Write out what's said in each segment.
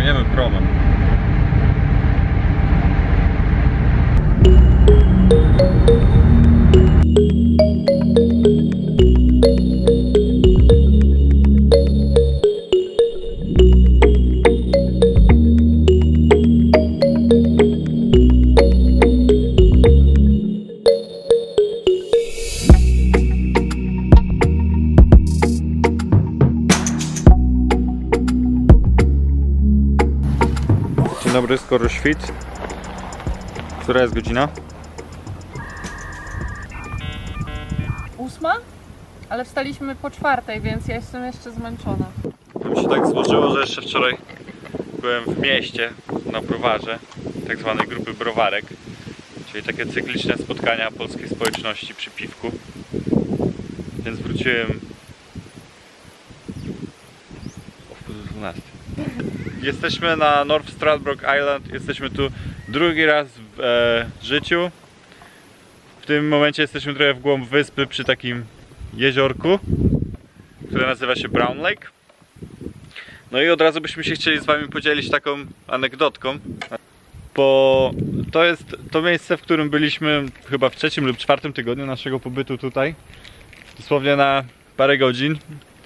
płyniemy promem. Dzień dobry, skoro świt. Która jest godzina? 8? Ale wstaliśmy po 4, więc ja jestem jeszcze zmęczona. Mi się tak złożyło, że jeszcze wczoraj byłem w mieście na browarze tak zwanej grupy browarek, czyli takie cykliczne spotkania polskiej społeczności przy piwku. Więc wróciłem o 12. Jesteśmy na North Stradbroke Island, jesteśmy tu drugi raz w życiu. W tym momencie jesteśmy trochę w głąb wyspy przy takim jeziorku, które nazywa się Brown Lake. No i od razu byśmy się chcieli z wami podzielić taką anegdotką, bo to jest to miejsce, w którym byliśmy chyba w 3. lub 4. tygodniu naszego pobytu tutaj. Dosłownie na parę godzin.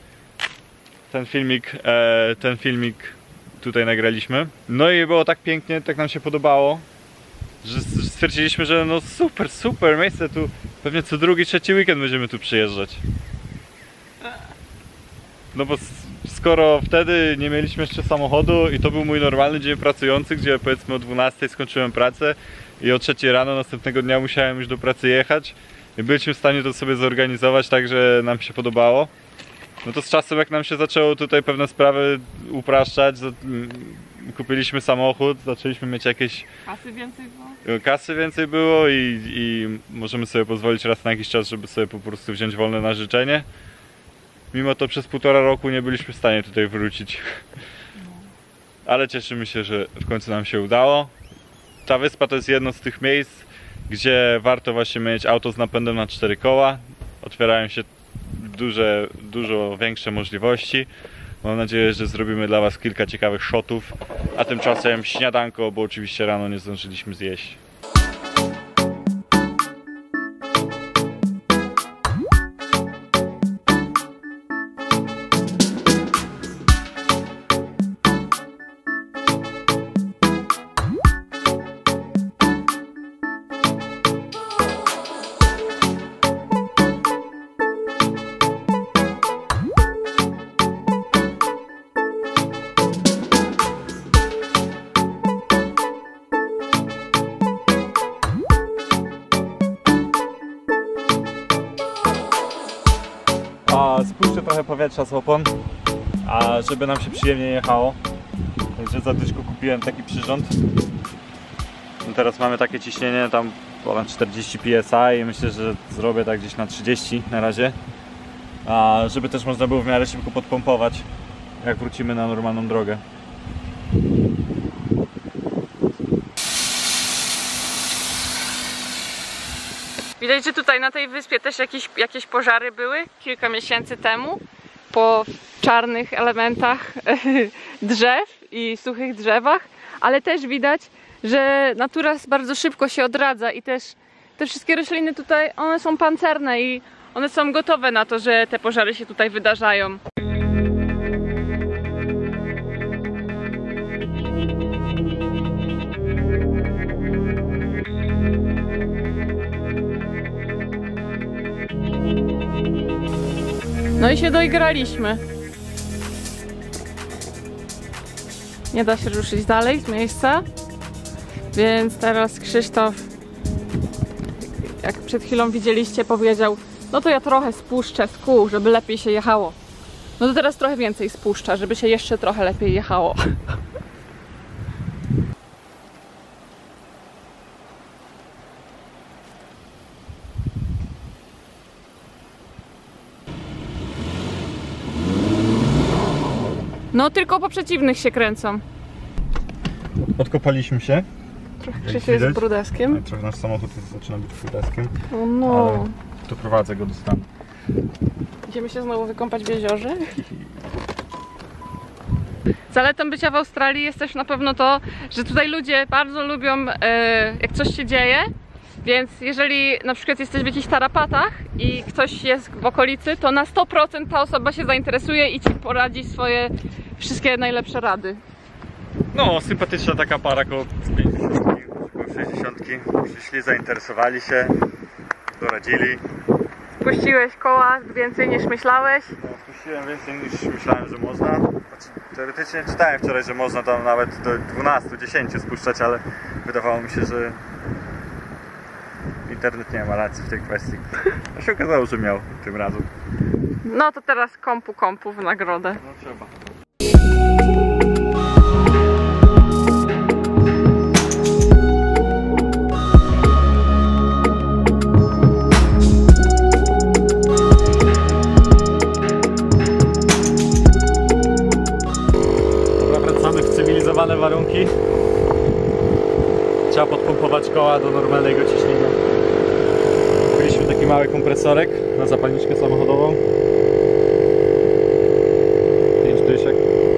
Ten filmik tutaj nagraliśmy. No i było tak pięknie, tak nam się podobało, że stwierdziliśmy, że no super miejsce, tu pewnie co drugi, trzeci weekend będziemy tu przyjeżdżać. No bo skoro wtedy nie mieliśmy jeszcze samochodu i to był mój normalny dzień pracujący, gdzie powiedzmy o 12 skończyłem pracę i o 3 rano następnego dnia musiałem już do pracy jechać i byliśmy w stanie to sobie zorganizować tak, że nam się podobało. No to z czasem, jak nam się zaczęło tutaj pewne sprawy upraszczać, kupiliśmy samochód, zaczęliśmy mieć jakieś... Kasy więcej było i możemy sobie pozwolić raz na jakiś czas, żeby sobie po prostu wziąć wolne na życzenie. Mimo to przez 1,5 roku nie byliśmy w stanie tutaj wrócić. Ale cieszymy się, że w końcu nam się udało. Ta wyspa to jest jedno z tych miejsc, gdzie warto właśnie mieć auto z napędem na 4 koła. Otwierają się dużo większe możliwości. Mam nadzieję, że zrobimy dla was kilka ciekawych shotów. A tymczasem śniadanko, bo oczywiście rano nie zdążyliśmy zjeść. Spuszczę trochę powietrza z opon, a żeby nam się przyjemnie jechało. Także za dyszku kupiłem taki przyrząd. No teraz mamy takie ciśnienie tam ponad 40 psi i myślę, że zrobię tak gdzieś na 30 na razie. A żeby też można było w miarę szybko podpompować, jak wrócimy na normalną drogę. Widać, że tutaj na tej wyspie też jakieś pożary były kilka miesięcy temu po czarnych elementach drzew i suchych drzewach, ale też widać, że natura bardzo szybko się odradza i też te wszystkie rośliny tutaj, one są pancerne i one są gotowe na to, że te pożary się tutaj wydarzają. No i się doigraliśmy. Nie da się ruszyć dalej z miejsca. Więc teraz Krzysztof, jak przed chwilą widzieliście, powiedział: no to ja trochę spuszczę z kół, żeby lepiej się jechało. No to teraz trochę więcej spuszcza, żeby się jeszcze trochę lepiej jechało. No tylko po przeciwnych się kręcą. Odkopaliśmy się. Trochę Krzysiu jest brudaskiem. Trochę nasz samochód zaczyna być brudaskiem. O no. Ale doprowadzę go do stanu. Idziemy się znowu wykąpać w jeziorze. Zaletą bycia w Australii jest też na pewno to, że tutaj ludzie bardzo lubią, jak coś się dzieje. Więc jeżeli na przykład jesteś w jakichś tarapatach i ktoś jest w okolicy, to na 100% ta osoba się zainteresuje i ci poradzi swoje wszystkie najlepsze rady. No, sympatyczna taka para koło 50, koło 60. Przyszli, zainteresowali się, doradzili. Spuściłeś koła więcej niż myślałeś? No, spuściłem więcej niż myślałem, że można. Znaczy, teoretycznie czytałem wczoraj, że można tam nawet do 12, 10 spuszczać, ale wydawało mi się, że internet nie ma racji w tej kwestii. A się okazało, że miał tym razem. No to teraz kompu w nagrodę. No trzeba. Dobra, wracamy w cywilizowane warunki. Trzeba podpompować koła do normalnego ciśnienia. Kupiliśmy taki mały kompresorek na zapalniczkę samochodową. 5 dyszek.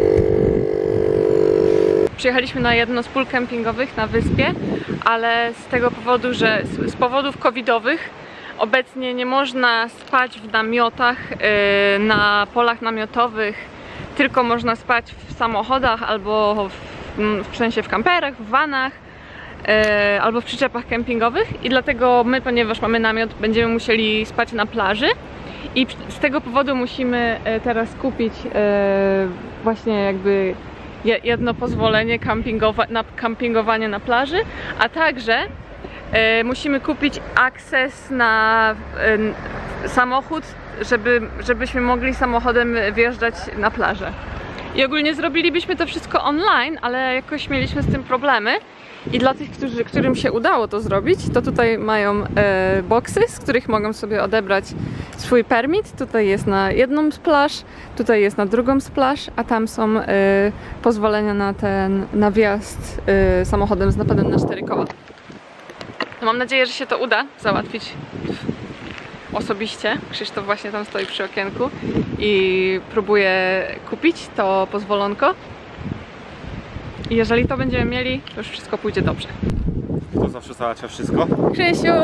Przyjechaliśmy na jedno z pól kempingowych na wyspie, ale z tego powodu, że z powodów covidowych obecnie nie można spać w namiotach, na polach namiotowych, tylko można spać w samochodach albo w sensie w kamperach, w vanach, albo w przyczepach kempingowych i dlatego my, ponieważ mamy namiot, będziemy musieli spać na plaży i z tego powodu musimy teraz kupić właśnie jakby jedno pozwolenie na kampingowanie na plaży, a także musimy kupić akces na samochód, żebyśmy mogli samochodem wjeżdżać na plażę. I ogólnie zrobilibyśmy to wszystko online, ale jakoś mieliśmy z tym problemy. I dla tych, którym się udało to zrobić, to tutaj mają boksy, z których mogą sobie odebrać swój permit. Tutaj jest na jedną z plaż, tutaj jest na drugą z plaż, a tam są pozwolenia na wjazd samochodem z napędem na 4 koła. No mam nadzieję, że się to uda załatwić osobiście. Krzysztof właśnie tam stoi przy okienku i próbuje kupić to pozwolonko. I jeżeli to będziemy mieli, to już wszystko pójdzie dobrze. To zawsze załatwia wszystko. Krzysiu!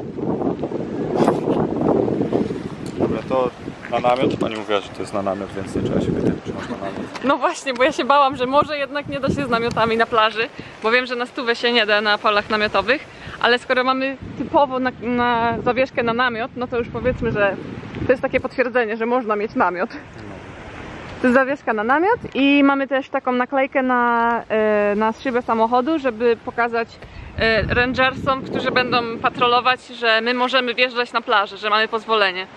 Dobra, to na namiot. Pani mówiła, że to jest na namiot, więc nie trzeba się pytać, czy masz na namiot. No właśnie, bo ja się bałam, że może jednak nie da się z namiotami na plaży, bo wiem, że na stówę się nie da na polach namiotowych, ale skoro mamy typowo na zawieszkę na namiot, no to już powiedzmy, że to jest takie potwierdzenie, że można mieć namiot. To jest zawieszka na namiot i mamy też taką naklejkę na szybę samochodu, żeby pokazać rangersom, którzy będą patrolować, że my możemy wjeżdżać na plażę, że mamy pozwolenie.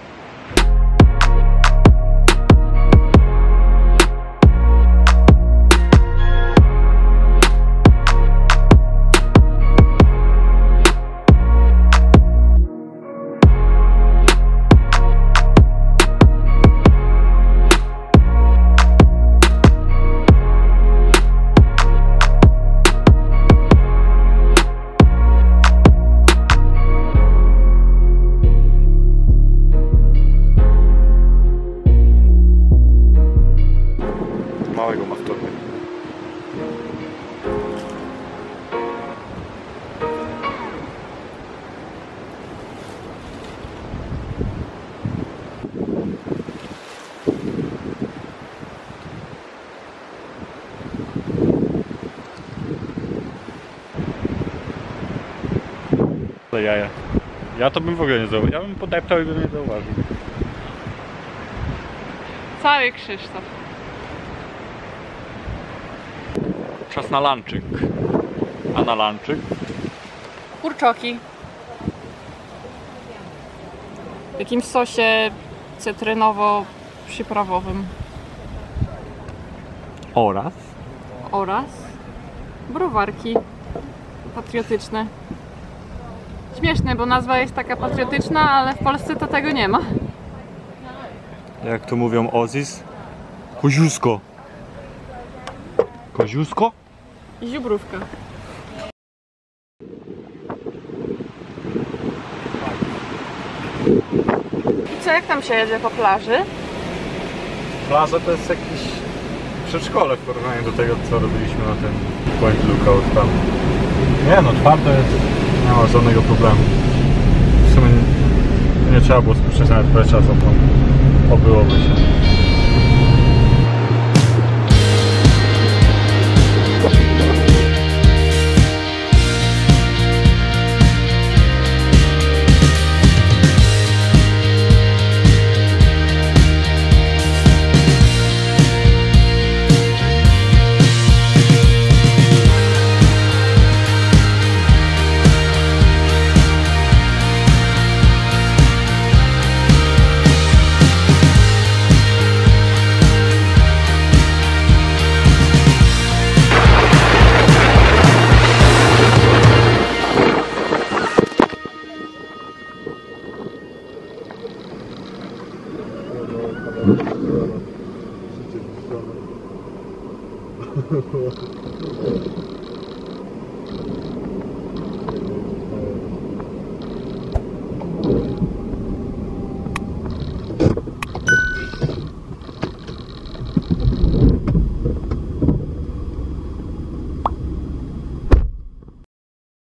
Małego ma w torbie. Ale jaja. Ja to bym w ogóle nie zauważył. Ja bym podeptał i bym nie zauważył. Cały Krzysztof. Czas na lunchik. A na lunchik? Kurczoki. W jakimś sosie cytrynowo-przyprawowym. Oraz browarki patriotyczne. Śmieszne, bo nazwa jest taka patriotyczna, ale w Polsce to tego nie ma. Jak to mówią Ozis? Koziusko. Koziusko? I ziubrówka. I co, jak tam się jedzie po plaży? Plaża to jest jakiś przedszkole w porównaniu do tego, co robiliśmy na tym Point Lookout tam. Nie no, twarde jest, nie ma żadnego problemu. W sumie nie trzeba było spuszczać nawet tyle czasu, bo obyłoby się.